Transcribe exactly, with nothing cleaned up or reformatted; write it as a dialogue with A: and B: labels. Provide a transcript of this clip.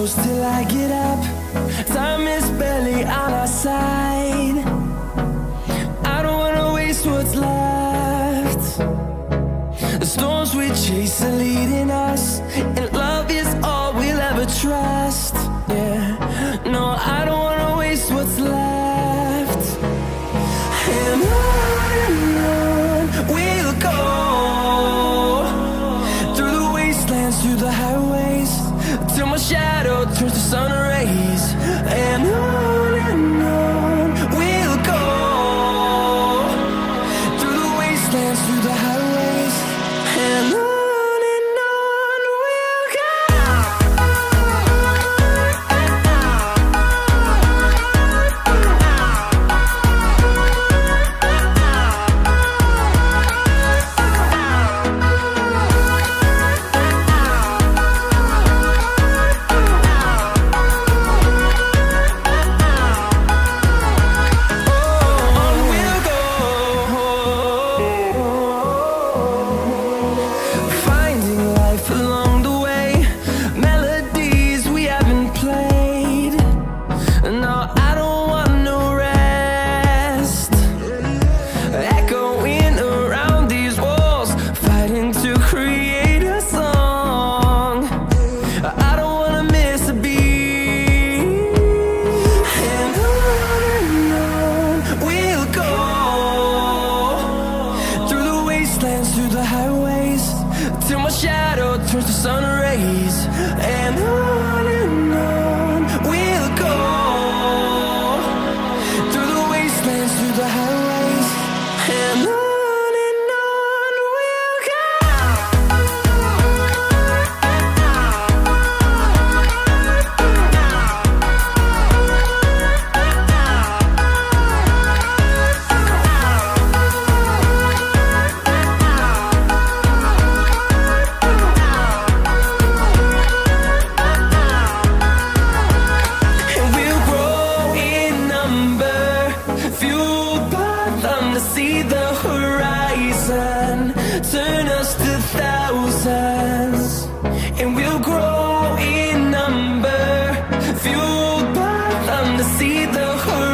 A: close till I get up. Time is barely on our side. I don't wanna waste what's left. The storms we chase are leading us, and love is all we'll ever trust. Yeah, no, I don't wanna waste what's left. And on and on we'll go, through the wastelands, through the highways, till my shadow turns to sun rays. And on and on we'll go, through the wastelands, through the highways, and on. Through the highways, till my shadow turns to sun rays. And on and on we'll go, through the wastelands, through the highways, and on. See the horizon turn us to thousands, and we'll grow in number, fueled by them to see the horizon.